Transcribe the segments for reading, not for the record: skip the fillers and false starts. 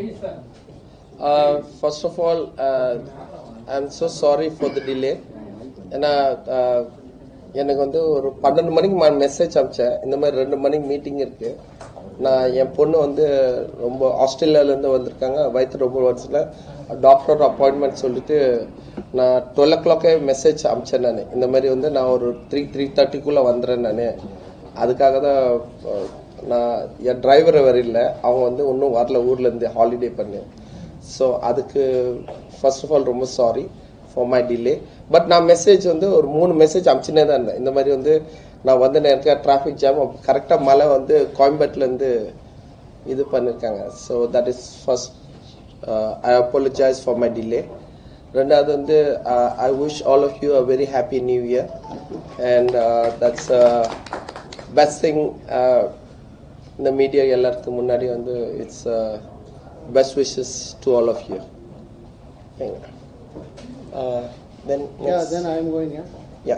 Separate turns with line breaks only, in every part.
First of all, I'm so sorry for the delay. ஏன்னா எனக்கு வந்து ஒரு 12 மணிக்கு மெசேஜ் அனுப்பிச்சேன், இந்த மாதிரி 2 மணிக்கு மீட்டிங் இருக்கு. நான் என் பொண்ணு வந்து ரொம்ப ஆஸ்திரேலியாவிலேருந்து வந்திருக்காங்க, வயிற்று ரொம்ப வருஷத்தில் டாக்டர் அப்பாயின்மெண்ட் சொல்லிட்டு நான் 12 o'clock மெசேஜ் அனுப்பிச்சேன். நான் இந்த மாதிரி வந்து நான் ஒரு 3:30 வந்துடுறேன். நான் அதுக்காக தான் நான் என் டிரைவர் வரல, அவங்க வந்து இன்னும் வரல, ஊர்லேருந்து ஹாலிடே பண்ணி. ஸோ அதுக்கு ஃபர்ஸ்ட் ஆஃப் ஆல் ரொம்ப sorry for my delay. But நான் மெசேஜ் வந்து ஒரு 3 மெசேஜ் அனுப்பிச்சுனே தான் இருந்தேன். இந்த மாதிரி வந்து நான் வந்து எனக்கு டிராஃபிக் ஜாம், கரெக்டாக மழை வந்து கோயம்பேட்டிலேருந்து இது பண்ணியிருக்காங்க. So that is first, I apologize for my delay. ரெண்டாவது வந்து I wish all of you a very happy new year and that's best thing. இந்த மீடியா எல்லாத்துக்கும் முன்னாடி வந்து it's best wishes to all of you. Then
I am going.
Yeah.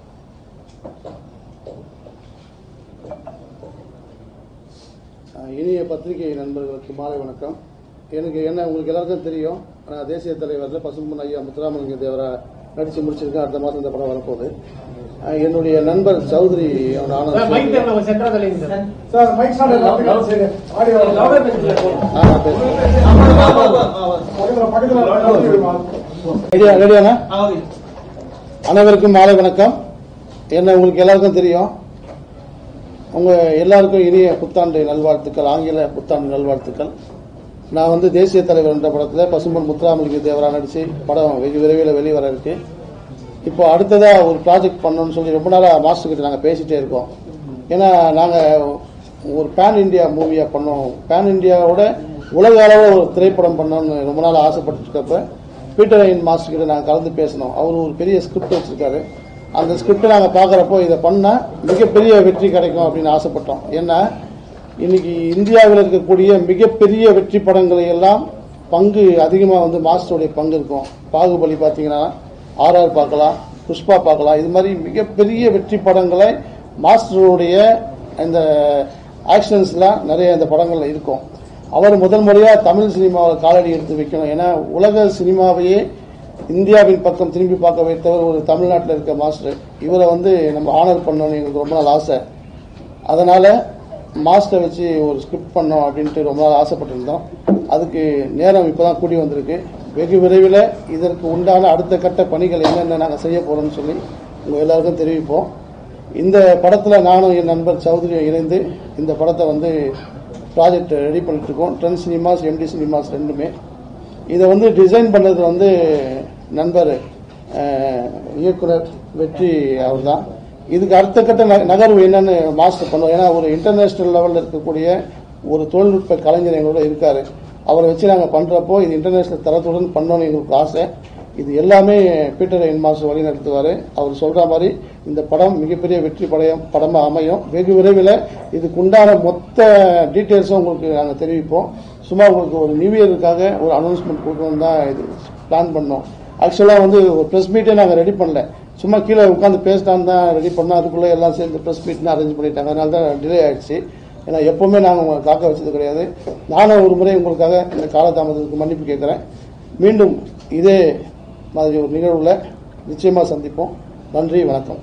இனிய பத்திரிகை நண்பர்களுக்கு மாலை வணக்கம். எனக்கு உங்களுக்கு எல்லாருக்கும் தெரியும், நான் தேசிய தலைவரில் பசும்பொன் ஐயா முத்துராமலிங்க தேவரா நடிச்சு முடிச்சிருக்கேன். அடுத்த மாதம் இந்த படம் வரப்போகுது. என்னுடைய நண்பர் சௌத்ரி அனைவருக்கும் மாலை வணக்கம். என்ன உங்களுக்கு எல்லாருக்கும் தெரியும், உங்க எல்லாருக்கும் இனிய புத்தாண்டு நல்வாழ்த்துக்கள், ஆங்கில புத்தாண்டு நல்வாழ்த்துக்கள். நான் வந்து தேசிய தலைவர் என்ற படத்தில் பசும்பொன் முத்துராமலிங்க தேவரா நடிச்சு படம் வெகு விரைவில் வெளிவர இருக்கு. இப்போ அடுத்ததா ஒரு ப்ராஜெக்ட் பண்ணணும்னு சொல்லி ரொம்ப நாளாக மாஸ்டர் கிட்ட நாங்கள் பேசிட்டே இருக்கோம். ஏன்னா நாங்கள் ஒரு பேன் இண்டியா மூவியா பண்ணோம், பேன் இண்டியாவோட உலக அளவில் ஒரு திரைப்படம் பண்ணணும்னு ரொம்ப நாள் ஆசைப்பட்டுருக்கப்ப பீட்டர் ஐயன் மாஸ்டர் கிட்ட நாங்கள் கலந்து பேசினோம். அவர் ஒரு பெரிய ஸ்கிரிப்ட் வச்சிருக்காரு. அந்த ஸ்கிரிப்டை நாங்கள் பார்க்குறப்போ இதை பண்ணால் மிகப்பெரிய வெற்றி கிடைக்கும் அப்படின்னு ஆசைப்பட்டோம். ஏன்னா இன்னைக்கு இந்தியாவில் இருக்கக்கூடிய மிகப்பெரிய வெற்றி படங்களை எல்லாம் பங்கு அதிகமாக வந்து மாஸ்டருடைய பங்கு இருக்கும். பாகுபலி பார்த்தீங்கன்னா, RR பார்க்கலாம், புஷ்பா பார்க்கலாம். இது மாதிரி மிகப்பெரிய வெற்றி படங்களை மாஸ்டருடைய இந்த ஆக்ஷன்ஸ்லாம் நிறைய இந்த படங்கள்ல இருக்கும். அவர் முதல் முறையாக தமிழ் சினிமாவில் காலடி எடுத்து வைக்கணும். ஏன்னா உலக சினிமாவையே இந்தியாவின் பக்கம் திரும்பி பார்க்க வைத்தவர் ஒரு தமிழ்நாட்டில் இருக்க மாஸ்டர். இவரை வந்து நம்ம ஆனர் பண்ணணும்னு எங்களுக்கு ரொம்ப நாள் ஆசை. அதனால மாஸ்டர் வச்சு ஒரு ஸ்கிரிப்ட் பண்ணோம் அப்படின்ட்டு ரொம்ப நாள் ஆசைப்பட்டிருந்தோம். அதுக்கு நேரம் இப்போதான் கூடி வந்திருக்கு. வெகு விரைவில் இதற்கு உண்டான அடுத்த கட்ட பணிகள் என்னென்ன நாங்கள் செய்ய போறோம்னு சொல்லி உங்க எல்லாருக்கும் தெரிவிப்போம். இந்த படத்தில் நானும் என் நண்பர் சௌத்ரியும் இணைந்து இந்த படத்தை வந்து ப்ராஜெக்ட் ரெடி பண்ணிட்டு இருக்கோம். ட்ரெண்ட் சினிமாஸ், MD சினிமாஸ் ரெண்டுமே. இதை வந்து டிசைன் பண்ணது வந்து நண்பர் இயக்குனர் வெற்றி அவர் தான். இதுக்கு அடுத்த கட்ட நகர்வு என்னன்னு மாஸ்டர் பண்ணுவோம். ஏன்னா ஒரு இன்டர்நேஷனல் லெவலில் இருக்கக்கூடிய ஒரு தொழில்நுட்ப கலைஞர் எங்களோட இருக்காரு. அவரை வச்சு நாங்கள் பண்றப்போ இது இன்டர்நேஷனல் தரத்துடன் பண்ணணும்னு எங்களுக்கு ஆசை. இது எல்லாமே பீட்டர் ஐயன் மாஸ்டர் வழி நடத்துவாரு. அவர் சொல்ற மாதிரி இந்த படம் மிகப்பெரிய வெற்றி படமா அமையும். வெகு விரைவில் இதுக்கு உண்டான மொத்த டீட்டெயில்ஸும் உங்களுக்கு நாங்கள் தெரிவிப்போம். சும்மா உங்களுக்கு ஒரு நியூ இயருக்காக ஒரு அனௌன்ஸ்மெண்ட் கொடுக்கணும் தான் இது பிளான் பண்ணோம். ஆக்சுவலாக வந்து ஒரு ப்ரெஸ் மீட்டே நாங்கள் ரெடி பண்ணல, சும்மா கீழே உட்காந்து பேசிட்டான்னு தான் ரெடி பண்ணோம். அதுக்குள்ளே எல்லாம் சேர்ந்து ப்ரெஸ் மீட்னு அரேஞ்ச் பண்ணிட்டாங்க. அதனால தான் டிலே ஆயிடுச்சு. ஏன்னா எப்பவுமே நாங்கள் உங்களை காக்க வச்சது கிடையாது. நானும் ஒரு முறை உங்களுக்காக இந்த காலதாமதத்துக்கு மன்னிப்பு கேட்குறேன். மீண்டும் இதே மாதிரி ஒரு நிகழ்வுல நிச்சயமா சந்திப்போம். நன்றி, வணக்கம்.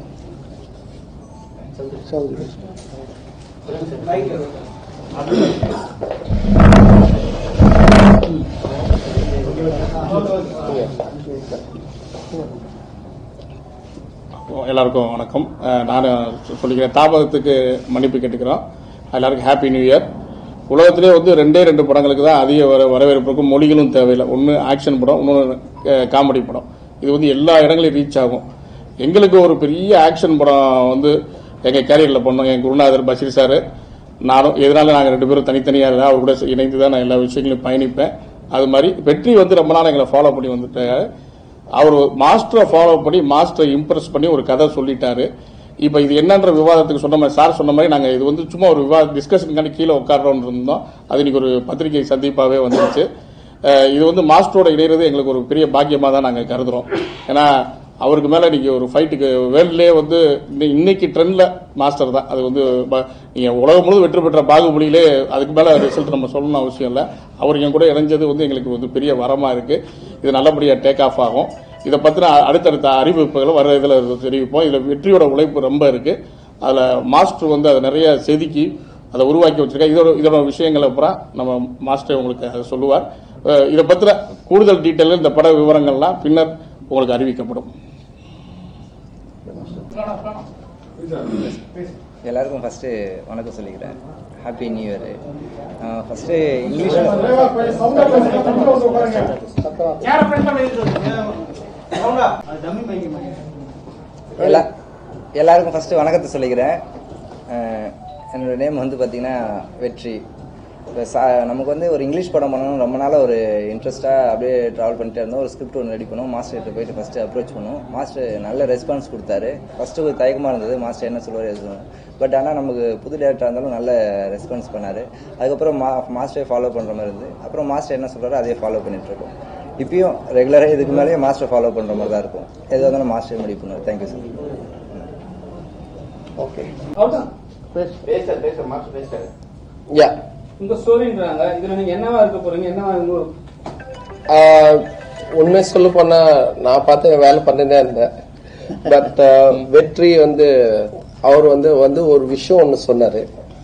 எல்லாருக்கும் வணக்கம். நான் சொல்லிக்கிறேன், தாமதத்துக்கு மன்னிப்பு கேட்டுக்கிறோம். எல்லாருக்கும் ஹாப்பி நியூ இயர். உலகத்திலே வந்து 2 படங்களுக்கு தான் அதிக வரவேற்பு இருக்கும். மொழிகளும் தேவையில்லை. ஒன்று ஆக்ஷன் படம், இன்னொன்று காமெடி படம். இது வந்து எல்லா இடங்களையும் ரீச் ஆகும். எங்களுக்கு ஒரு பெரிய ஆக்ஷன் படம் வந்து எங்கள் கேரியரில் பண்ணோம். என் குருநாதர் பஷீர் சார் நானும். எதனால நாங்கள் 2 பேரும் தனித்தனியாக இருந்தால் அவர் கூட இணைந்து தான் நான் எல்லா விஷயங்களையும் பயணிப்பேன். அது மாதிரி வெற்றி வந்து ரொம்ப நாள் எங்களை ஃபாலோ பண்ணி வந்துட்டாரு. அவர் மாஸ்டரை ஃபாலோ பண்ணி மாஸ்டரை இம்ப்ரெஸ் பண்ணி ஒரு கதை சொல்லிட்டாரு. இப்போ இது என்னன்ற விவாதத்துக்கு சொன்ன மாதிரி சார் சொன்ன மாதிரி நாங்கள் இது வந்து சும்மா ஒரு டிஸ்கஷனுக்காண்டி கீழே உட்காரோன்னு இருந்தோம். அது இன்னைக்கு ஒரு பத்திரிகை சந்திப்பாகவே வந்துருச்சு. இது வந்து மாஸ்டரோட இணைகிறது எங்களுக்கு ஒரு பெரிய பாக்கியமாக தான் நாங்கள் கருதுறோம். ஏன்னா அவருக்கு மேலே நீங்கள் ஒரு ஃபைட்டுக்கு வேர்ல்ட்லேயே வந்து இன்னைக்கு ட்ரெண்டில் மாஸ்டர் தான். அது வந்து நீங்கள் உலகம் முழுவதும் வெற்றி பெற்ற பாகுபலியிலே அதுக்கு மேலே ரிசல்ட் நம்ம சொல்லணும்னு அவசியம் இல்லை. அவர் என் கூட இணைஞ்சது வந்து எங்களுக்கு வந்து பெரிய வரமாக இருக்குது. இது நல்லபடியாக டேக் ஆஃப் ஆகும். இதை பற்றின அடுத்தடுத்த அறிவிப்புகளும் வர இதில் தெரிவிப்போம். இதில் வெற்றியோட உழைப்பு ரொம்ப இருக்குது. அதில் மாஸ்டர் வந்து அதை நிறைய செதுக்கி அதை உருவாக்கி வச்சிருக்காரு. இதோட விஷயங்களை அப்புறம் நம்ம மாஸ்டர் உங்களுக்கு அதை சொல்லுவார். இதை பற்றின கூடுதல் டீட்டெயில் இந்த பட விவரங்கள்லாம் பின்னர் உங்களுக்கு அறிவிக்கப்படும்.
எல்லாருக்கும் ஃபர்ஸ்ட் வணக்கம் சொல்லிக்கிறேன். Happy new year. First English எல்லாருக்கும் ஃபர்ஸ்ட் வணக்கத்தை சொல்லிக்கிறேன். என்னோட நேம் வந்து பார்த்தீங்கன்னா வெற்றி. நமக்கு வந்து ஒரு இங்கிலீஷ் படம் பண்ணணும் ரொம்ப நாளாக ஒரு இன்ட்ரெஸ்ட்டாக அப்படியே ட்ராவல் பண்ணிட்டே இருந்தோம். ஒரு ஸ்கிரிப்ட் ஒன்று ரெடி பண்ணோம். மாஸ்டர்கிட்ட போயிட்டு ஃபஸ்ட்டு அப்ரோச் பண்ணோம். மாஸ்டர் நல்ல ரெஸ்பான்ஸ் கொடுத்தாரு. ஃபஸ்ட்டு ஒரு தயக்கமாக இருந்தது, மாஸ்டர் என்ன சொல்லுவார். பட் ஆனால் நமக்கு புது டேரக்டராக இருந்தாலும் நல்ல ரெஸ்பான்ஸ் பண்ணார். அதுக்கப்புறம் மாஸ்டரை ஃபாலோ பண்ணுற மாதிரி இருந்து அப்புறம் மாஸ்டர் என்ன சொல்கிறாரோ அதே ஃபாலோ பண்ணிகிட்ருக்கோம். இப்பயும் ரெகுலராக இதுக்கு மேலேயே மாஸ்டர் ஃபாலோ பண்ணுற மாதிரி தான் இருக்கும். எதுவாக இருந்தாலும் மாஸ்டர் முடிவு பண்ணுவார். Thank you sir.
ஓகே
யா உங்க ஸ்டோரின்றாங்க. இதுல நீங்க என்னவா இருக்க போறீங்க? என்னவா
உண்மை சொல்ல போனா நான் பார்த்து வேலை பண்ணிட்டே இருந்தேன். பட் வெற்றி வந்து அவர் வந்து ஒரு விஷயம் ஒன்று சொன்னாரு.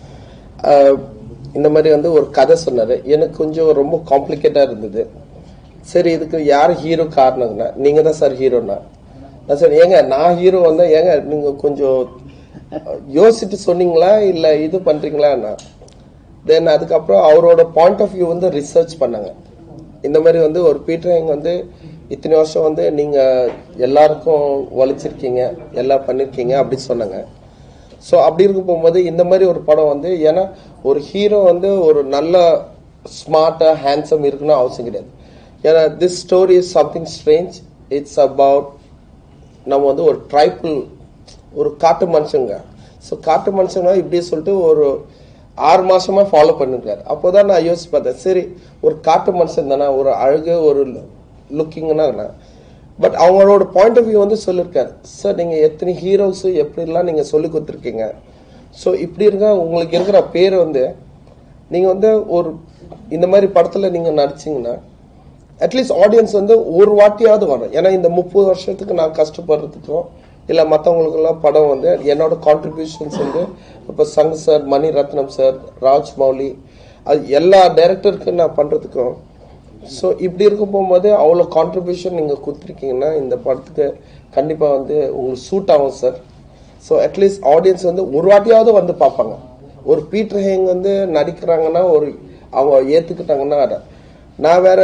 இந்த மாதிரி வந்து ஒரு கதை சொன்னாரு. எனக்கு கொஞ்சம் ரொம்ப காம்ப்ளிகேட்டா இருந்தது. சரி இதுக்கு யார் ஹீரோ காரணம்னா நீங்க தான் சார் ஹீரோனா. நான் சார் ஏங்க நான் ஹீரோ வந்தா ஏங்க நீங்க கொஞ்சம் யோசிச்சுட்டு சொன்னீங்களா இல்ல இது பண்றீங்களா? தென் அதுக்கப்புறம் அவரோட பாயிண்ட் ஆஃப் வியூ வந்து ரிசர்ச் பண்ணாங்க. இந்த மாதிரி வந்து ஒரு பீட்டர் ஹெங் வந்து இத்தனை வருஷம் வந்து நீங்க எல்லாருக்கும் உழைச்சிருக்கீங்க எல்லாம் பண்ணிருக்கீங்க அப்படி சொன்னாங்க. ஸோ அப்படி இருக்க போகும்போது இந்த மாதிரி ஒரு படம் வந்து ஏன்னா ஒரு ஹீரோ வந்து ஒரு நல்ல ஸ்மார்ட்டா ஹேண்ட்ஸம் இருக்குன்னு அவசியம் கிடையாது. ஏன்னா this story is something strange. It's about நம்ம வந்து ஒரு ட்ரைபிள் ஒரு காட்டு மனுஷங்க. ஸோ காட்டு மனுஷங்க இப்படி சொல்லிட்டு ஒரு 6 மாசமா ஃபாலோ பண்ணிருக்காரு. அப்போதான் நான் யோசிச்சு பார்த்தேன், சரி ஒரு காட்டு மனுஷன் தானே, ஒரு அழகு ஒரு லுக்கிங்னா. பட் அவங்களோட பாயிண்ட் ஆஃப் வியூ வந்து சொல்லியிருக்காரு. சார் நீங்க எத்தனை ஹீரோஸ் எப்படிலாம் நீங்க சொல்லி கொடுத்துருக்கீங்க. ஸோ இப்படி இருக்க உங்களுக்கு இருக்கிற பேர் வந்து நீங்க வந்து ஒரு இந்த மாதிரி படத்துல நீங்க நடிச்சீங்கன்னா அட்லீஸ்ட் ஆடியன்ஸ் வந்து ஒரு வாட்டியாவது வரும். ஏன்னா இந்த 30 வருஷத்துக்கு நான் கஷ்டப்படுறதுக்கும் இல்ல மற்றவங்களுக்கெல்லாம் படம் வந்து என்னோட கான்ட்ரிபியூஷன்ஸ் வந்து இப்போ சங் சார், மணி ரத்னம் சார், ராஜ் மௌலி, அது எல்லா டைரக்டருக்கு நான் பண்றதுக்கும். ஸோ இப்படி இருக்க போகும்போது அவ்வளோ கான்ட்ரிபியூஷன் நீங்க கொடுத்துருக்கீங்கன்னா இந்த படத்துக்கு கண்டிப்பா வந்து உங்களுக்கு சூட் ஆகும் சார். ஸோ அட்லீஸ்ட் ஆடியன்ஸ் வந்து ஒரு வாட்டியாவது வந்து பார்ப்பாங்க. ஒரு பீட்டர் ஹெங் வந்து நடிக்கிறாங்கன்னா ஒரு அவங்க ஏத்துக்கிட்டாங்கன்னா நான் வேற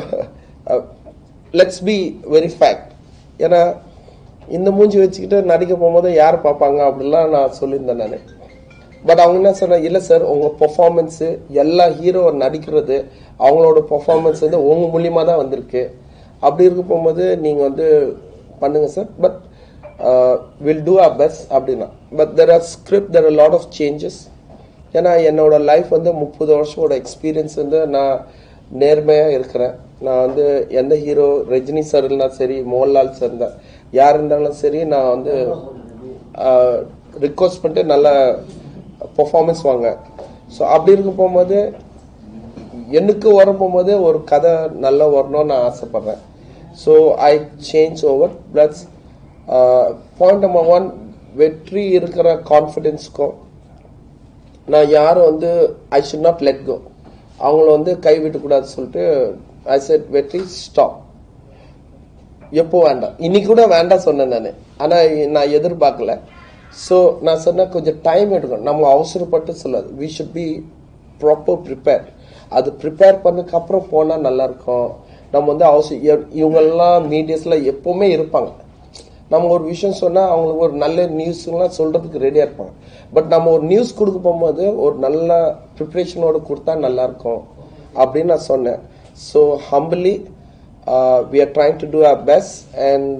லெட்ஸ் பி வெரி ஃபேக்ட். ஏன்னா இந்த மூஞ்சி வச்சுக்கிட்டு நடிக்க போகும்போது யார் பார்ப்பாங்க அப்படிலாம் நான் சொல்லியிருந்தேன் நான். பட் அவங்க என்ன சொன்னா இல்ல சார் உங்க பெர்ஃபார்மன்ஸ் எல்லா ஹீரோ நடிக்கிறது அவங்களோட பெர்ஃபார்மன்ஸ் வந்து உங்க மூலியமா தான் வந்திருக்கு. அப்படி இருக்க போகும்போது நீங்க வந்து பண்ணுங்க sir. But will do our best அப்படின்னா. But there are script there are lot of changes. ஏன்னா என்னோட லைஃப் வந்து 30 வருஷோட எக்ஸ்பீரியன்ஸ் வந்து நான் நேர்மையா இருக்கிறேன். நான் வந்து எந்த ஹீரோ ரஜினி சார் இருந்தாலும் சரி, மோகன்லால் சார் இருந்தா யார் இருந்தாலும் சரி, நான் வந்து ரிக்வஸ்ட் பண்ணிட்டு நல்ல பெர்ஃபார்மன்ஸ் வாங்க. ஸோ அப்படி இருக்க போகும்போது எனக்கு வர போகும்போது ஒரு கதை நல்லா வரணும்னு நான் ஆசைப்படுறேன். So I change over. Plus point number 1 வெற்றி இருக்கிற கான்ஃபிடென்ஸ்க்கும் நான் யாரும் வந்து I should not let go, அவங்கள வந்து கைவிட்டக்கூடாது சொல்லிட்டு ஐ செட் வெற்றி ஸ்டாப். எப்போ வேண்டாம், இன்னைக்கு கூட வேண்டாம் சொன்னேன் நான். ஆனா நான் எதிர்பார்க்கல. ஸோ நான் சொன்ன கொஞ்சம் டைம் எடுக்கணும். நம்ம அவசரப்பட்டு சொல்லாது. We should be proper prepare. அது ப்ரிப்பேர் பண்ணதுக்கு அப்புறம் போனா நல்லா இருக்கும். நம்ம வந்து இவங்கெல்லாம் மீடியாஸ்ல எப்பவுமே இருப்பாங்க. நம்ம ஒரு விஷயம் சொன்னா அவங்களுக்கு ஒரு நல்ல நியூஸ்லாம் சொல்றதுக்கு ரெடியா இருப்பாங்க. பட் நம்ம ஒரு நியூஸ் கொடுக்க போகும்போது ஒரு நல்ல ப்ரிப்பரேஷனோட கொடுத்தா நல்லா இருக்கும் அப்படின்னு நான் சொன்னேன். So humbly we are trying to do our best and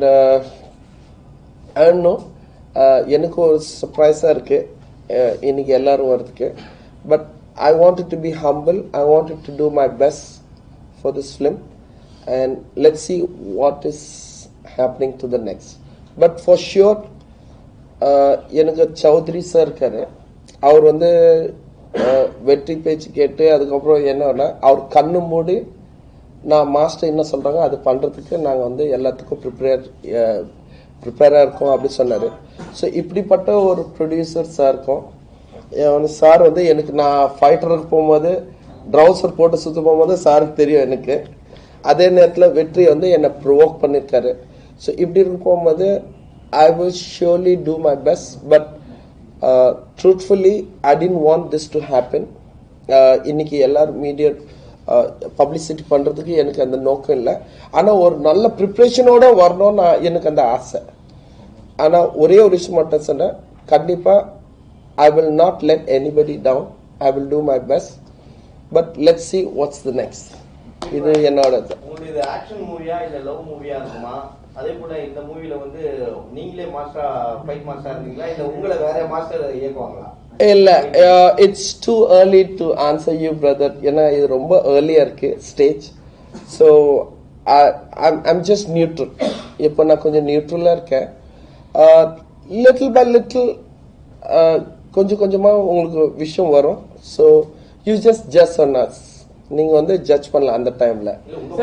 I don't know, எனக்கு ஒரு சர்ப்ரைஸா இருக்கு இன்னைக்கு எல்லாரும் வரதுக்கு. But I wanted to be humble. I wanted to do my best for this film and let's see what is happening to the next. But for sure, எனக்கு Chowdhury sir இருக்காரு. அவர் வந்து வெற்றி பேச்சு கேட்டு அதுக்கப்புறம் என்னன்னா அவர் கண்ணு மூடி நான் மாஸ்டர் என்ன சொல்றாங்க அது பண்றதுக்கு நாங்கள் வந்து எல்லாத்துக்கும் ப்ரிப்பேராக இருக்கோம் அப்படி சொன்னார். ஸோ இப்படிப்பட்ட ஒரு ப்ரொடியூசர் சார் இருக்கும். சார் வந்து எனக்கு நான் ஃபைட்டருக்கு போகும்போது ட்ரௌசர் போட்டு சுற்ற போகும்போது சாருக்கு தெரியும் எனக்கு. அதே நேரத்தில் வெற்றி வந்து என்னை ப்ரொவோக் பண்ணியிருக்காரு. ஸோ இப்படி இருக்க போகும்போது I will surely do my best, but truthfully, I didn't want this to happen. இன்னைக்கு எல்லாரும் மீடியா பப்ளிசிட்டி பண்றதுக்கு எனக்கு அந்த நோக்கம் இல்லை. ஆனா ஒரு நல்ல ப்ரிப்ரேஷனோட வரணும்னு எனக்கு அந்த ஆசை. ஆனா ஒரே ஒரு விஷயம் மட்டும் சொன்னேன், கண்டிப்பா I will not let anybody down. I will do my best, but let's see what's the next. இது என்னோட
உங்களுக்கு ஆக்ஷன் மூவியா இல்ல லவ் மூவியா இருக்குமா? அதே போல இந்த மூவில வந்து நீங்களே மாஸ்டரா ஃபைட் மாஸ்டரா இருக்கீங்களா இல்ல உங்களை வேற மாஸ்டர் இயக்குவாங்களா? இல்ல,
it's too early to answer you brother. ஏன்னா இது ரொம்ப early-ஆ இருக்கு stage. So I'm just neutral. இப்போ நான் கொஞ்சம் நியூட்ரலா இருக்கேன். லிட்டில் பை லிட்டில் கொஞ்சம் கொஞ்சமா உங்களுக்கு விஷயம் வரும். So you just judge on us. நீங்க வந்து ஜட்ஜ் பண்ணலாம் அந்த டைம்ல.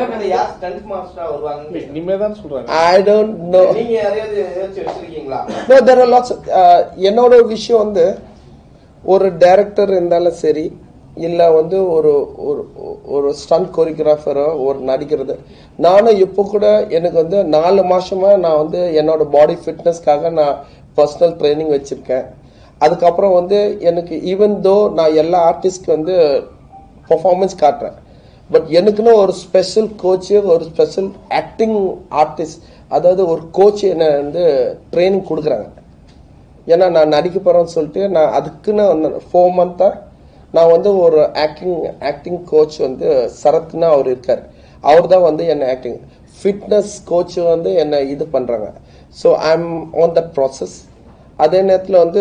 I don't know. No, there are lots. என்னோட விஷயம் வந்து ஒரு டைரக்டர் இருந்தாலும் சரி இல்ல வந்து ஒரு ஒரு ஸ்டண்ட் கோரியோகிராஃபரோ ஒரு நடிக்கிறது, நானும் இப்போ கூட எனக்கு வந்து 4 மாசமா நான் வந்து என்னோட பாடி ஃபிட்னஸ்க்காக நான் பர்சனல் ட்ரைனிங் வச்சிருக்கேன். அதுக்கப்புறம் வந்து எனக்கு ஈவன் தோ நான் எல்லா ஆர்டிஸ்ட்க்கு வந்து பர்ஃபார்மன்ஸ் காட்டுறேன், பட் எனக்குன்னு ஒரு ஸ்பெஷல் கோச்சு, ஒரு ஸ்பெஷல் ஆக்டிங் ஆர்டிஸ்ட், அதாவது ஒரு கோச் என்ன வந்து ட்ரைனிங் கொடுக்குறாங்க. ஏன்னா நான் நடிக்க போறேன்னு சொல்லிட்டு நான் அதுக்குன்னு 4 மந்த்தா நான் வந்து ஒரு ஆக்டிங் கோச் வந்து சரத்னா அவர் இருக்காரு. அவர் தான் வந்து என்ன ஆக்டிங் ஃபிட்னஸ் கோச் வந்து என்ன இது பண்றாங்க. So I am on that process. அதே நேரத்தில் வந்து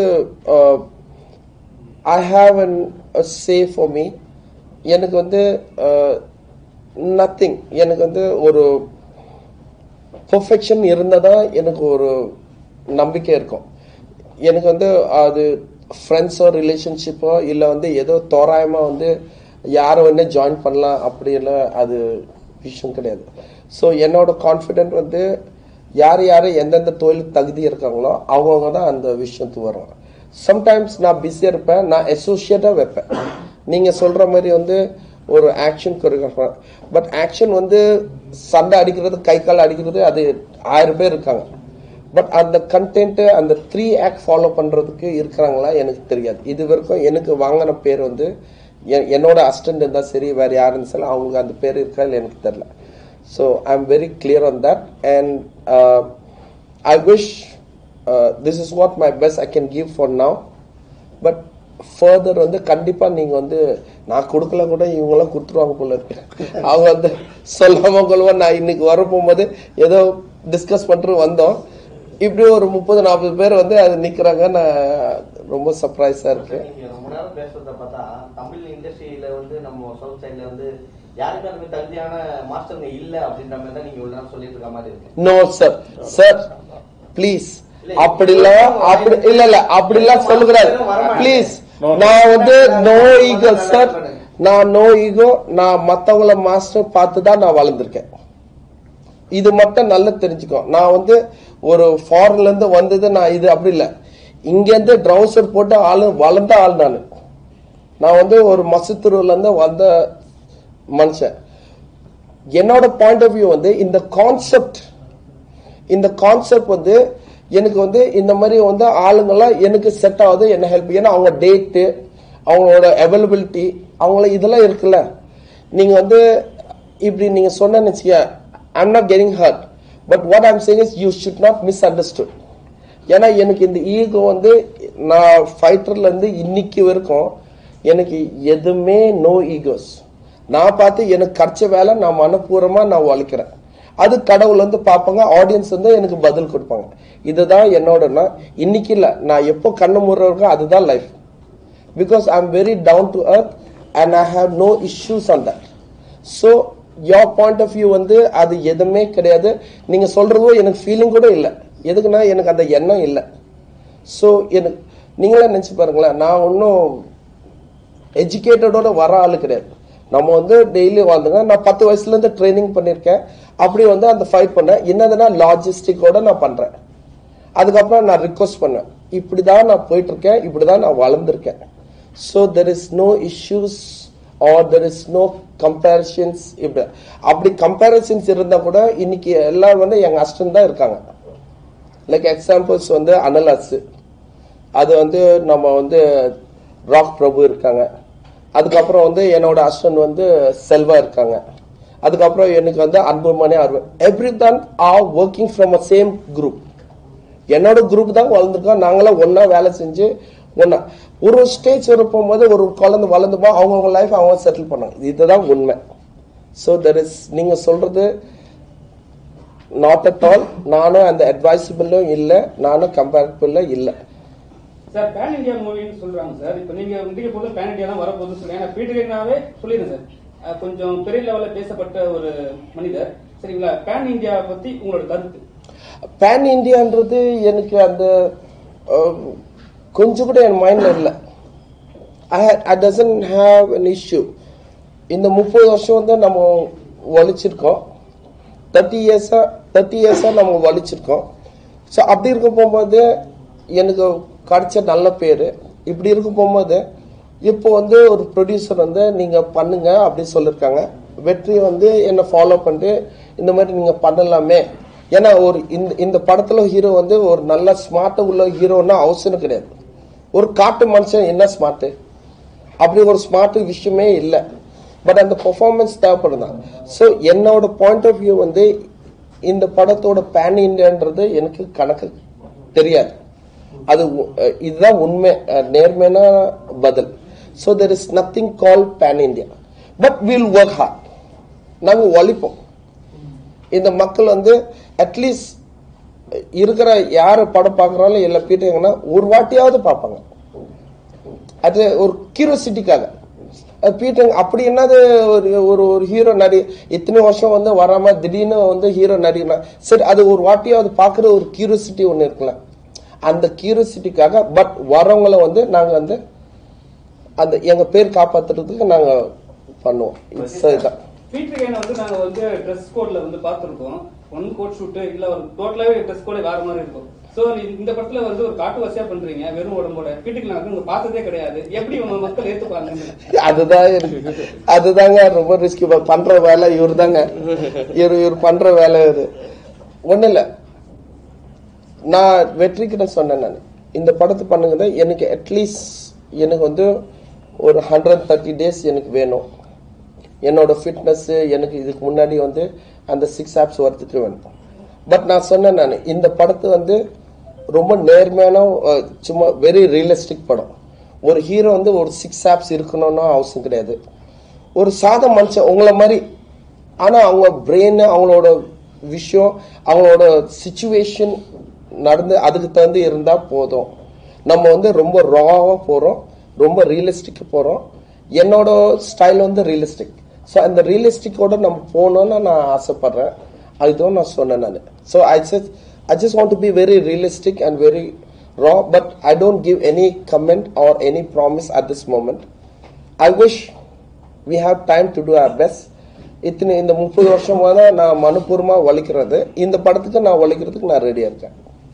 I have an say for me. எனக்கு வந்து நத்திங், எனக்கு வந்து ஒரு பெர்ஃபெக்ஷன் இருந்தாதான் எனக்கு ஒரு நம்பிக்கை இருக்கும். எனக்கு வந்து அது ஃப்ரெண்ட்ஸோ ரிலேஷன்ஷிப்போ இல்லை வந்து ஏதோ தோராயமா வந்து யாரை வேணா ஜாயின் பண்ணலாம் அப்படி இல்லை, அது விஷயம் கிடையாது. ஸோ என்னோட கான்ஃபிடென்ட் வந்து யார் எந்தெந்த தொழில் தகுதி இருக்காங்களோ அவங்கவுங்க தான் அந்த விஷயத்துக்கு வருவாங்க. சம்டைம்ஸ் நான் பிஸியாக இருப்பேன், நான் அசோசியேட்டா வைப்பேன். நீங்க சொல்ற மாதிரி வந்து ஒரு ஆக்ஷன் கோரியோகிராஃபர், பட் ஆக்ஷன் வந்து சண்டை அடிக்கிறது கை கால் அடிக்கிறது அது 1000 பேர் இருக்காங்க. பட் அந்த கண்டென்ட் அந்த 3 ஆக்ட் ஃபாலோ பண்றதுக்கு இருக்கிறாங்களா எனக்கு தெரியாது. இது வரைக்கும் எனக்கு வாங்கின பேர் வந்து என்னோட அசிஸ்டன்ட் இருந்தா சரி வேற யாரு இருந்தாலும் அவங்களுக்கு அந்த பேர் இருக்கா இல்லை எனக்கு தெரியல. So I am very clear on that and I wish this is what my best I can give for now. But further வந்து கண்டிப்பா நீங்க வந்து நான் கொடுக்கல கூட இவங்கெல்லாம் கொடுத்துருவாங்க போல இருக்கு. அவங்க வந்து சொல்லாம கொள்வா. நான் இன்னைக்கு வர போகும்போது ஏதோ டிஸ்கஸ் பண்ணிட்டு வந்தோம், இப்படி ஒரு 30-40 பேர் வந்து அது நிக்கிறாங்க. நான் ரொம்ப சர்ப்ரைஸா இருக்கு.
ரொம்ப நேரம் பேசுறத பார்த்தா தமிழ் இண்டஸ்ட்ரியில வந்து நம்ம சவுத் சைட்ல வந்து யாருக்கும் அந்த தகுதியான மாஸ்டருங்க இல்ல அப்படின்ற மாதிரி தான் நீங்க இவ்வளவு நேரம் சொல்லிட்டு இருக்க மாதிரி இருக்கு.
நோ சார் ப்ளீஸ் அப்படிலாம் அப்படிலாம் சொல்லக்கூடாது ப்ளீஸ். நான் வந்து நோ ஈகோ சார், நான் நோ ஈகோ. நான் மத்தவங்கள மாஸ்டர் பார்த்து தான் நான் வளர்ந்துருக்கேன். இது மட்டும் நல்லா தெரிஞ்சுக்கோ. நான் வந்து ஒரு ஃபாரின்ல இருந்து வந்தது நான் இது அப்படி இல்லை. இங்க இருந்து ட்ரௌசர் போட்டு வளர்ந்த ஆள் நான் வந்து ஒரு மசத்தூர்ல இருந்து வந்த மனுஷன். என்னோட பாயிண்ட் ஆஃப் வியூ வந்து இந்த கான்செப்ட் வந்து எனக்கு வந்து இந்த மாதிரி வந்து ஆளுங்கெல்லாம் எனக்கு செட் ஆகுது, என்ன ஹெல்ப். ஏன்னா அவங்க டேட்டு, அவங்களோட அவைலபிலிட்டி, அவங்கள இதெல்லாம் இருக்குல்ல. நீங்க வந்து இப்படி நீங்க சொன்னு I'm not getting hurt, but what I'm saying is you should not misunderstood. ஏன்னா எனக்கு இந்த ஈகோ வந்து நான் ஃபைட்டர்ல இருந்து இன்னைக்கு வரைக்கும் எனக்கு எதுவுமே நோ ஈகோஸ். நான் பார்த்து எனக்கு கிடைச்ச வேலை நான் மனப்பூர்வமா நான் உழைக்கிறேன். அது கடவுள் வந்து பார்ப்பாங்க, ஆடியன்ஸ் வந்து எனக்கு பதில் கொடுப்பாங்க. இதுதான் என்னோடனா இன்னைக்கு இல்லை, நான் எப்போ கண்ணு மூடுறவங்க அதுதான் life. Because I am very down to earth and I have no issues on that. So your point of view வந்து அது எதுவுமே கிடையாது. நீங்க சொல்றதோ எனக்கு ஃபீலிங் கூட இல்லை. எதுக்குன்னா எனக்கு அந்த எண்ணம் இல்லை. ஸோ எனக்கு நீங்களே நினைச்சு பாருங்களேன், நான் ஒன்றும் எஜுகேட்டடோட வர ஆளு கிடையாது. நம்ம வந்து டெய்லி வாழ்ந்துங்க. நான் 10 வயசுல இருந்து ட்ரைனிங் பண்ணிருக்கேன். அப்படி வந்து அந்த ஃபைட் பண்ணேன். என்னதுன்னா லாஜிஸ்டிக்கோட நான் பண்றேன். அதுக்கப்புறம் நான் ரிக்வஸ்ட் பண்ணேன், இப்படிதான் நான் போயிட்டு இருக்கேன், இப்படிதான் நான் வளர்ந்துருக்கேன். So there is no issues are there is no comparisons. அப்படி கம்பேரிசன்ஸ் இருந்தா கூட இன்னைக்கு எல்லாரும் வந்து எங்க அஸ்டன் தான் இருக்காங்க. லைக் எக்ஸாம்பிள்ஸ் வந்து அனலாஸ், அது வந்து நம்ம வந்து ராக் பிரபு இருக்காங்க. அதுக்கப்புறம் வந்து என்னோட அஸ்டன் வந்து செல்வா இருக்காங்க. அதுக்கப்புறம் எனக்கு வந்து அன்புமணி எவ்ரி தான் are working from a same group. என்னோட குரூப் தான் வளர்ந்துருக்கோம். நாங்களாம் ஒன்னா வேலை செஞ்சு ஒன்னா ஒரு ஸ்டேஜ் வர போகும்போது ஒரு குழந்தை வளர்ந்துப்போ அவங்கவுங்க லைஃப் அவங்க செட்டில் பண்ணாங்க. இதுதான் உண்மை. ஸோ தெர் இஸ் நீங்க சொல்றது நாட் அட் ஆல். நானும் அந்த அட்வைசபிளும் இல்லை, நானும் கம்பேரபிளும் இல்லை.
சார் பேன் இந்தியா மூவின்னு சொல்றாங்க சார். இப்போ நீங்க இந்திய போது பேன் இந்தியா தான் வரப்போகுதுன்னு சொல்லுங்க. ஏன்னா பீட்டர்னாவே சொல்லிடுங்க சார், கொஞ்சம் பெரிய லெவலில் பேசப்பட்ட ஒரு மனிதர். சரிங்களா, பேன் இந்தியா பத்தி உங்களோட கருத்து?
பேன் இந்தியான்றது எனக்கு அந்த கொஞ்சம் கூட என் மைண்ட்ல இல்லை. I doesn't have an issue. இந்த 30 வருஷம் வந்து நம்ம வலிச்சிருக்கோம். 30 இயர்ஸா நம்ம வலிச்சிருக்கோம். ஸோ அப்படி இருக்க போகும்போது எனக்கு கிடைச்ச நல்ல பேரு. இப்படி இருக்க போகும்போது இப்போ வந்து ஒரு ப்ரொடியூசர் வந்து நீங்க பண்ணுங்க அப்படின்னு சொல்லியிருக்காங்க. வெற்றி வந்து என்ன ஃபாலோ பண்ணிட்டு இந்த மாதிரி நீங்க பண்ணலாமே. ஏன்னா ஒரு இந்த படத்துல ஹீரோ வந்து ஒரு நல்ல ஸ்மார்ட் உள்ள ஹீரோன்னா அவசியம் கிடையாது. ஒரு காட்டு மனுஷன் என்ன ஸ்மார்ட், அப்படி ஒரு ஸ்மார்ட் விஷயமே இல்லை. பட் அந்த பெர்ஃபார்மன்ஸ் தேவைப்படுதான். ஸோ என்னோட பாயிண்ட் ஆஃப் வியூ வந்து இந்த படத்தோட பேன் இந்தியான்றது எனக்கு கணக்கு தெரியாது. அது இதுதான் உண்மை, நேர்மையான பதில். So there is nothing call pan India. But will work hard. நாங்கள் உழைப்போம். இந்த மக்கள் வந்து அட்லீஸ்ட் இருக்கிற யாரு படம் பார்க்கறாலும் எல்லாம் பீட்டாங்கன்னா ஒரு வாட்டியாவது பார்ப்பாங்க. அது ஒரு கியூரியாசிட்டிக்காக பீட்டாங்க. அப்படி என்னது ஒரு ஒரு ஒரு ஹீரோ நடி இத்தனை வருஷம் வந்து வராம திடீர்னு வந்து ஹீரோ நடிக்கணும். சரி, அது ஒரு வாட்டியாவது பார்க்குற ஒரு கியூரியாசிட்டி ஒன்று இருக்குல்ல, அந்த கியூரியாசிட்டிக்காக. பட் வரவங்களை வந்து நாங்க வந்து அந்த எங்க பேர் காப்பாத்துறதுக்கு நாங்க பண்ணுவோம். சரிதான்.
பீட்டர் வந்து நாங்க வந்து ட்ரெஸ் கோட்ல வந்து பார்த்திருக்கோம். ஒன் கோட் ஷூட் இல்ல ஒரு டோட்டலாவே ட்ரெஸ் கோட் வேற மாதிரி இருக்கும். சோ இந்த படத்துல வந்து ஒரு காட்டுவாசியா பண்றீங்க வெறும் உடம்போட. பீட்டர் நான் வந்து பார்த்ததே கிடையாது. எப்படி உங்க மக்கள் ஏத்துப்பாங்க?
அதுதாங்க ரொம்ப ரிஸ்கி. பண்ற வேலை இவர் தாங்க. இவர் பண்ற வேலை இது ஒண்ணு இல்ல. நான் வெற்றி கிட்ட சொன்னேன், நான் இந்த படத்தை பண்ணுங்க, எனக்கு அட்லீஸ்ட் எனக்கு வந்து ஒரு 130 days எனக்கு வேணும். என்னோட ஃபிட்னஸ் எனக்கு இதுக்கு முன்னாடி வந்து அந்த 6 abs வரத்துக்கு வேணும். பட் நான் சொன்னேன், நான் இந்த படத்தை வந்து ரொம்ப நேர்மையான சும்மா வெரி ரியலிஸ்டிக் படம். ஒரு ஹீரோ வந்து ஒரு 6 abs இருக்கணும்னு அவசியம் கிடையாது. ஒரு சாத மனுஷன் உங்களை மாதிரி, ஆனா அவங்க பிரெயின், அவங்களோட விஷயம், அவங்களோட சிச்சுவேஷன் நடந்து அதுக்கு தகுந்து இருந்தா போதும். நம்ம வந்து ரொம்ப ராவா போறோம், ரொம்ப ரியலிஸ்டிக் போறோம். என்னோட ஸ்டைல் வந்து ரியலிஸ்டிக். ஸோ அந்த ரியலிஸ்டிக்கோட நம்ம போகணும்னு நான் ஆசைப்படுறேன். அதுதான் நான் சொன்னேன் நான். So I just want to be very realistic and very raw, but I don't give any comment or any promise at this moment. I wish we have time to do our best. இந்த 30 வருஷமா தான் நான் மனப்பூர்வமா உழைக்கிறது. இந்த படத்துக்கு நான் உழைக்கிறதுக்கு நான் ரெடியா இருக்கேன்.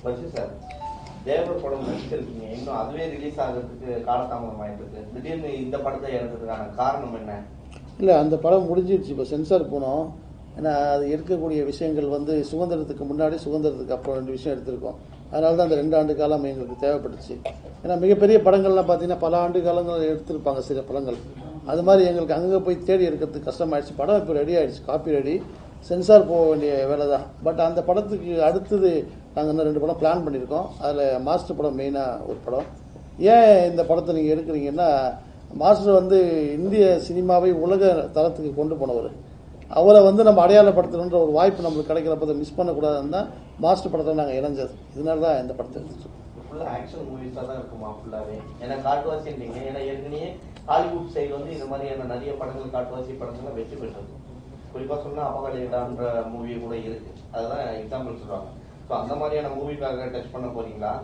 தேவர் படம் நடிச்சிருக்கீங்க, இன்னும் அதுவே ரிலீஸ் ஆகிறதுக்கு காலதாமதம் ஆயிட்டு இருக்கு. திடீர்னு இந்த படத்தை எடுக்கிறதுக்கான காரணம் என்ன?
இல்லை, அந்த படம் முடிஞ்சிருச்சு. இப்போ சென்சார் போனோம். ஏன்னா அது எடுக்கக்கூடிய விஷயங்கள் வந்து சுதந்திரத்துக்கு முன்னாடி சுதந்திரத்துக்கு அப்புறம் 2 விஷயம் எடுத்திருக்கோம். அதனால தான் அந்த 2 ஆண்டு காலம் எங்களுக்கு தேவைப்பட்டுச்சு. ஏன்னா மிகப்பெரிய படங்கள்லாம் பார்த்தீங்கன்னா பல ஆண்டு காலங்கள் எடுத்திருப்பாங்க சில படங்கள். அது மாதிரி எங்களுக்கு அங்கே போய் தேடி எடுக்கிறதுக்கு கஷ்டமாயிடுச்சு. படம் இப்போ ரெடி ஆயிடுச்சு, காப்பி ரெடி, சென்சார் போக வேண்டிய வேலை தான். பட் அந்த படத்துக்கு அடுத்தது நாங்கள் இன்னும் 2 படம் பிளான் பண்ணியிருக்கோம். அதில் மாஸ்டர் படம் மெயினாக ஒரு படம். ஏன் இந்த படத்தை நீங்கள் எடுக்கிறீங்கன்னா, மாஸ்டர் வந்து இந்திய சினிமாவை உலக தளத்துக்கு கொண்டு போனவர். அவரை வந்து நம்ம அடையாளப்படுத்தணுன்ற ஒரு வாய்ப்பு நம்மளுக்கு கிடைக்கிறப்ப அதை மிஸ் பண்ணக்கூடாதுன்னு தான் மாஸ்டர் படத்தை நாங்கள் இணைஞ்சது. இதனால தான் இந்த படத்தை எடுத்துட்டோம்.
ஃபுல்லாக ஆக்ஷன் மூவிஸாக தான் இருக்குமா ஃபுல்லாகவே? ஏன்னா காட்டுவாசின்றீங்க. ஏன்னா ஏற்கனவே ஹாலிவுட் சைடு வந்து இந்த மாதிரியான நிறைய படங்கள், காட்டுவாசி படங்கள்லாம் வெற்றி பெற்றது. குறிப்பா சொன்னா அபகலிடான்ற மூவி கூட இருக்கு, அதெல்லாம் எக்ஸாம்பிள் சொல்றாங்க. ஸோ அந்த மாதிரியான மூவிக்காக டச் பண்ண போறீங்களா?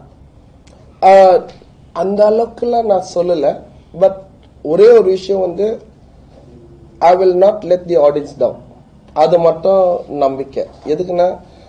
அந்த அளவுக்குலாம் நான் சொல்லலை. பட் ஒரே ஒரு விஷயம் வந்து I will not let the audience down. அது மட்டும் நம்பிக்கை. எதுக்குன்னா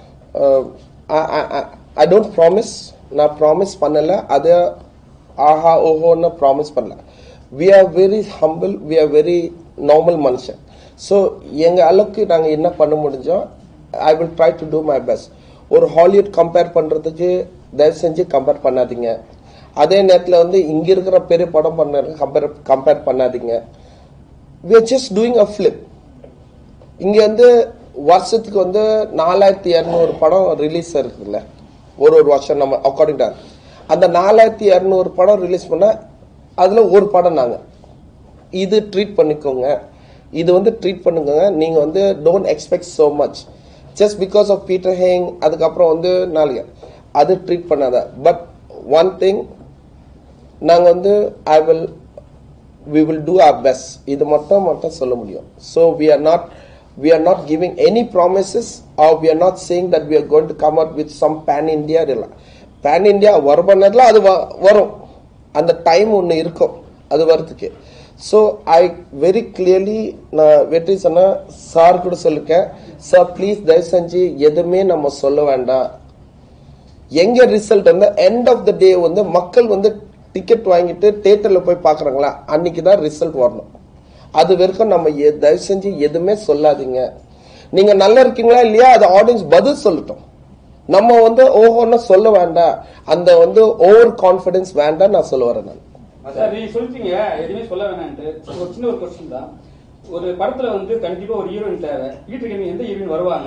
ஐ டோன்ட் ப்ராமிஸ். நான் ப்ராமிஸ் பண்ணலை, அது ஆஹா ஓஹோன்னு ப்ராமிஸ் பண்ணல. We are very humble, we are very normal மனுஷன். ஸோ எங்கள் அளவுக்கு நாங்கள் என்ன பண்ண முடிஞ்சோம், I will try to do my best. ஒரு ஹாலிவுட் கம்பேர் பண்ணுறதுக்கு தயவு செஞ்சு கம்பேர் பண்ணாதீங்க. அதே நேரத்தில் வந்து இங்கே இருக்கிற பெரிய படம் கம்பேர் பண்ணாதீங்க. we are just doing a flip. இங்கே வந்து வருஷத்துக்கு வந்து 4200 படம் ரிலீஸ் இருக்குல்ல ஒரு வருஷம். நம்ம அக்கார்டிங் டு அந்த 4200 படம் ரிலீஸ் பண்ண அதில் ஒரு படம் நாங்கள் இது ட்ரீட் பண்ணிக்கோங்க, இது வந்து ட்ரீட் பண்ணுங்க. நீங்கள் வந்து don't expect so much just because of Peter Heng. அதுக்கப்புறம் வந்து நாளைக்கு அது ட்ரீட் பண்ணாத. பட் ஒன் திங், நாங்கள் வந்து we will do our best. இது மட்டும் சொல்ல முடியும். So we are not giving any promises, or we are not saying that we are going to come out with some pan India. pan India வருமானதுல அது வரும், அந்த time ஒன்று இருக்கும் அது வரதுக்கு. ஸோ ஐ வெரி கிளியர்லி நான் வெற்றி சொன்ன சார் கூட சொல்லிருக்கேன், சார் ப்ளீஸ் தயவு செஞ்சு எதுவுமே நம்ம சொல்ல வேண்டாம். எங்க ரிசல்ட் வந்து எண்ட் ஆஃப் த டே வந்து மக்கள் வந்து டிக்கெட் வாங்கிட்டு தியேட்டர்ல போய் பாக்குறாங்களா, அன்னைக்கு தான் ரிசல்ட் வரணும். அது வரைக்கும் நம்ம தயவு செஞ்சு எதுவுமே சொல்லாதீங்க. நீங்க நல்லா இருக்கீங்களா இல்லையா அது ஆடியன்ஸ் பதில் சொல்லட்டும். நம்ம வந்து ஓஹோன்னு சொல்ல வேண்டாம், அந்த வந்து ஓவர் கான்பிடன்ஸ் வேண்டாம் நான் சொல்ல வரேன்.
நான் நீங்க சொல்லிட்டீங்க எதுவுமே சொல்ல வேணான்ட்டு. ஒரு சின்ன ஒரு கொஸ்டின் தான். ஒரு படத்துல வந்து கண்டிப்பா ஒரு ஹீரோயின் தேவை. வீட்டுக்கு எந்த ஹீரோயின் வருவாங்க?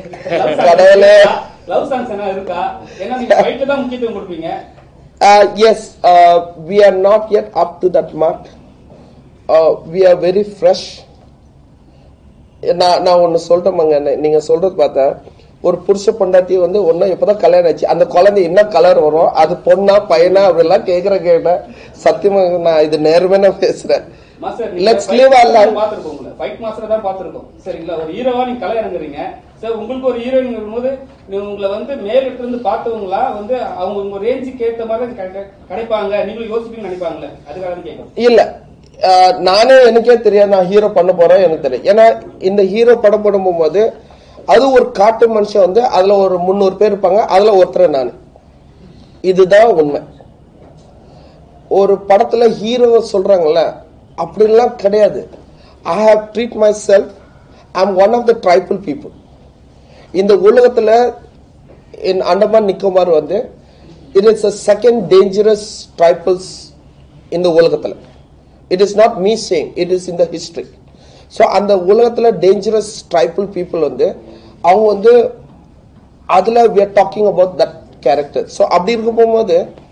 லவ் சாங்ஸ் என்ன இருக்கா? ஏன்னா நீங்க ஃபைட்ல தான் முக்கியத்துவம் கொடுப்பீங்க.
Yes, we are not yet up to that mark. We are very fresh. நான் ஒன்னு சொல்றேன், நீங்க சொல்றது பார்த்தா ஒரு புருஷ பொண்டாட்டி வந்து ஒன்னும் எப்பதான் கல்யாணம் ஆச்சு, அந்த குழந்தை என்ன கலர் வரும், அது பொண்ணா பையனா அப்படிலாம் கேட்ட சத்தியமா நான் இது நேர்மையா நான் பேசுறேன். லெட்ஸ் லீவ் ஆல்
பாத்துறோம், ஃபைட் மாஸ்டர் தான் பாத்துறோம். சரிங்களா, ஒரு ஹீரோவா நீங்க கலை இறங்குறீங்க. சார் உங்களுக்கு ஒரு ஹீரோயின் இருக்கும்போது உங்களை வந்து மேலிட்டு இருந்து பார்த்தவங்களா வந்து அவங்க உங்க ரேஞ்சுக்கு ஏற்ற மாதிரி கிடைப்பாங்க, நீங்களும் யோசிப்பீங்கன்னு நினைப்பாங்களே, அதுக்காக கேட்கணும்.
இல்ல நானே எனக்கே தெரியாது நான் ஹீரோ பண்ண போறேன் எனக்கு தெரியும். ஏன்னா இந்த ஹீரோ படம் போடும்போது அது ஒரு காட்டு மனுஷன் வந்து அதுல ஒரு 300 பேர் இருப்பாங்க, அதுல ஒருத்தர் நான். இதுதான் உண்மை. ஒரு படத்துல ஹீரோ சொல்றாங்கல்ல அப்படிலாம் கிடையாது. I have treat myself, I am one of the tribal people. இந்த உலகத்துல இன் அண்டமான் நிக்கோபார் வந்து it is a second dangerous tribals இந்த உலகத்துல. It is not me saying, it is in the history. So அந்த உலகத்துல dangerous tribal people வந்து அவங்க வந்து அதுல we are talking about that character. So அப்படி இருக்கும் போது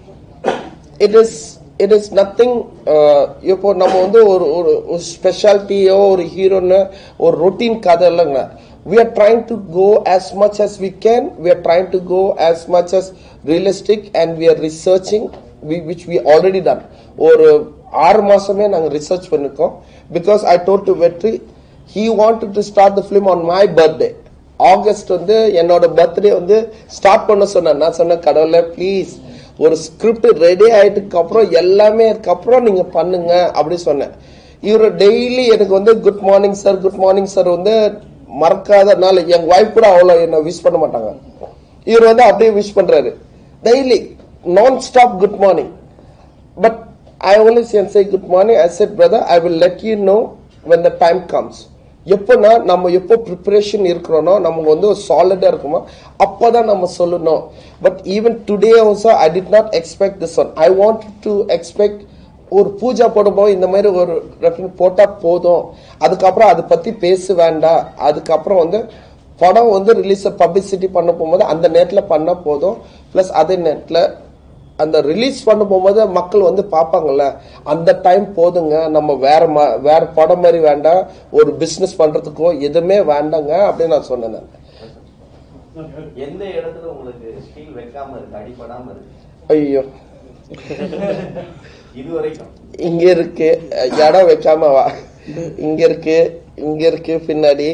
it is nothing. இப்போ நம்ம வந்து ஒரு ஸ்பெஷாலிட்டியோ ஒரு ஹீரோன்னு ஒரு ரொட்டீன் கதை இல்லைங்க. We are trying to go as much as we can. We are trying to go as much as realistic, and we are researching, which we already done. ஒரு 6 மாசமே நாங்க ரிசர்ச் பண்ணிருக்கோம். Because I told to Vetri, he wanted to start the film on my birthday. August வந்து என்னோட birthday வந்து start பண்ண சொன்னேன். நான் சொன்ன கடவுளே ப்ளீஸ் ஒரு ஸ்கிரிப்ட் ரெடி ஆயிட்டுக்கு அப்புறம் எல்லாமே அதுக்கப்புறம் நீங்க பண்ணுங்க அப்படி சொன்னேன். இவரு டெய்லி எனக்கு வந்து good morning sir, good morning sir வந்து மறக்காதனால எங்க வைஃப் கூட அவ்வளவு என்ன விஷ் பண்ண மாட்டாங்க. இவர் வந்து அப்படியே விஷ் பண்றாரு டெய்லி நான் stop good morning. But I only say good morning. I said, brother, I will let you know when the time comes. எப்போனா நம்ம எப்போ ப்ரிப்பரேஷன் இருக்கிறோனோ நமக்கு வந்து ஒரு சாலிடா இருக்குமோ அப்பதான் நம்ம சொல்லணும். But even today also I did not expect this one. I want to expect ஒரு பூஜா போடும்போது இந்த மாதிரி ஒரு ரெஃபரன்ஸ் போட்டா போதும், அதுக்கப்புறம் அதை பத்தி பேச வேண்டாம், அதுக்கப்புறம் வந்து படம் வந்து ரிலீஸ் பப்ளிசிட்டி பண்ண போகும்போது அந்த நேரத்தில் பண்ணா போதும். பிளஸ் அதே நேரத்தில் அந்த ரிலீஸ் பண்ண போகும்போது மக்கள் வந்து பார்ப்பாங்கல்ல அந்த டைம் போதுங்க, நம்ம வேற படம் மாதிரி வேண்டாம், ஒரு பிசினஸ் பண்றதுக்கோ எதுவுமே வேண்டாங்க அப்படின்னு நான் சொன்னேன்.
எந்த இடத்துல உங்களுக்கு ஸ்டீல் வைக்காம இருக்கு, அடிபடாம இருக்கு?
ஐயோ
இதுவரைக்கும்
இங்க இருக்கு, இடம் வைக்காம வா, இங்க இருக்கு பின்னாடி,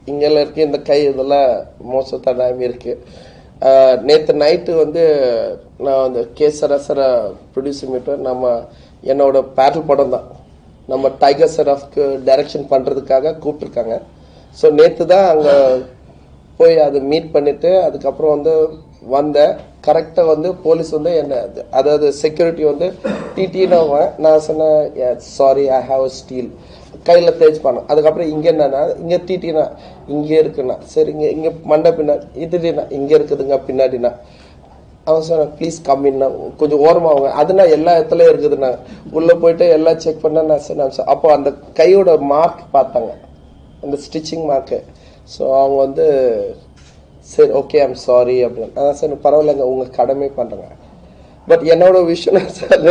இங்கெல்லாம் இருக்கு, இந்த கை இதெல்லாம் மோஸ்ட் ஆஃப் த டைம் இருக்கு. நேற்று நைட்டு வந்து நான் அந்த கேசரசர ப்ரொடியூசர் மீட்டர் நம்ம என்னோட பேட்டில் படம் தான் நம்ம டைகர் சராஃப்க்கு டைரக்ஷன் பண்ணுறதுக்காக கூப்பிட்டுருக்காங்க. ஸோ நேற்று தான் அங்கே போய் அதை மீட் பண்ணிட்டு அதுக்கப்புறம் வந்து வந்தேன். கரெக்டாக வந்து போலீஸ் வந்து என்ன அதாவது செக்யூரிட்டி வந்து டிடின்னு நான் சொன்னேன் sorry I have a steel கையில் தேய்ச்சி பண்ணேன். அதுக்கப்புறம் இங்கே என்னன்னா இங்கே டிடினா இங்கே இருக்குண்ணா, சரி இங்கே மண்டை பின்னாடி இதுனா இங்கே இருக்குதுங்க பின்னாடினா. அவன் சொன்னான் ப்ளீஸ் கம்மின்னா கொஞ்சம் ஓரமாகுங்க. அதுனா எல்லா இடத்துலையும் இருக்குதுண்ணா. உள்ளே போயிட்டு எல்லாம் செக் பண்ண நான் சொன்னேன். அப்போ அந்த கையோட மார்க் பார்த்தாங்க, அந்த ஸ்டிச்சிங் மார்க்கு. ஸோ அவங்க வந்து சரி ஓகே ஐம் சாரி அப்படின்னு. அதான் சார் பரவாயில்லைங்க உங்கள் கடமை பண்ணுறேங்க. பட் என்னோட விஷயம் சார்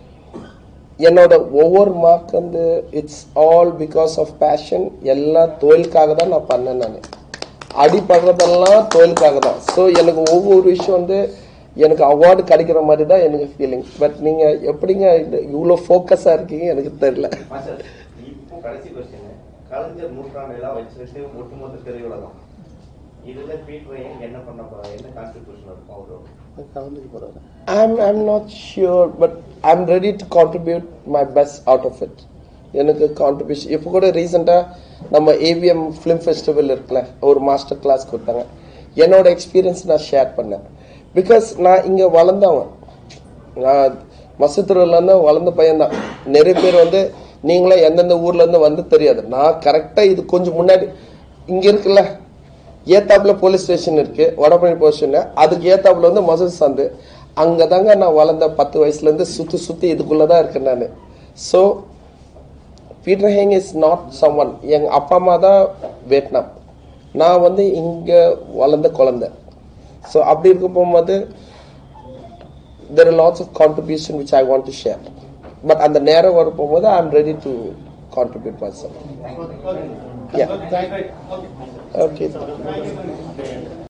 என்னோட ஒவ்வொரு மார்க் வந்து it's all because of passion. எல்லாம் தொழிலுக்காக தான் நான் பண்ணேன். நான் அடிப்படுறதெல்லாம் தொழிலுக்காக தான். ஸோ எனக்கு ஒவ்வொரு விஷயம் வந்து எனக்கு அவார்டு கிடைக்கிற மாதிரி தான் எனக்கு ஃபீலிங். பட் நீங்கள் எப்படிங்க இவ்வளோ ஃபோக்கஸாக இருக்கீங்க எனக்கு தெரியல.
இப்போ கடைசி கொஸ்டின், கலைஞர் நூற்றாண்டெல்லாம் வச்சுட்டு ஒட்டுமொத்த திரையுலகம் இதுல பீட்டர் என்ன பண்ண போறாரு, என்ன கான்ட்ரிபியூஷன் இருக்கும் அவரோட?
I'm not sure, but I'm ready to contribute my best out of it. எனக்கு கான்ட்ரிபியூஷன் இப்போ கூட ரீசெண்டாக நம்ம ஏவிஎம் ஃபிலிம் ஃபெஸ்டிவல் இருக்குல்ல, ஒரு மாஸ்டர் கிளாஸ் கொடுத்தாங்க. என்னோட எக்ஸ்பீரியன்ஸ் நான் ஷேர் பண்ணேன். பிகாஸ் நான் இங்கே வளர்ந்தவன், நான் மசூத்தூர்லேருந்து வளர்ந்த பையன்தான். நிறைய பேர் வந்து நீங்களாம் எந்தெந்த ஊர்லேருந்து வந்து தெரியாது. நான் கரெக்டாக இது கொஞ்சம் முன்னாடி இங்கே இருக்குல்ல ஏத்தாப்புல போலீஸ் ஸ்டேஷன் இருக்கு, வடபழனி போலீஸ் ஸ்டேஷன், அதுக்கு ஏத்தாப்புல வந்து மசூத் சந்து. அங்கே தாங்க நான் வளர்ந்த 10 வயசுலேருந்து சுற்றி இதுக்குள்ளே தான் இருக்கேன் நான். So Peter Hein is not someone. எங்கள் அப்பா அம்மா தான் வியட்நாம், நான் வந்து இங்கே வளர்ந்த குழந்தை. ஸோ அப்படி இருக்க போகும்போது there are lots of contribution which I want to share. But அந்த நேரம் வர போகும்போது I am ready to contribute myself. Yeah. Okay.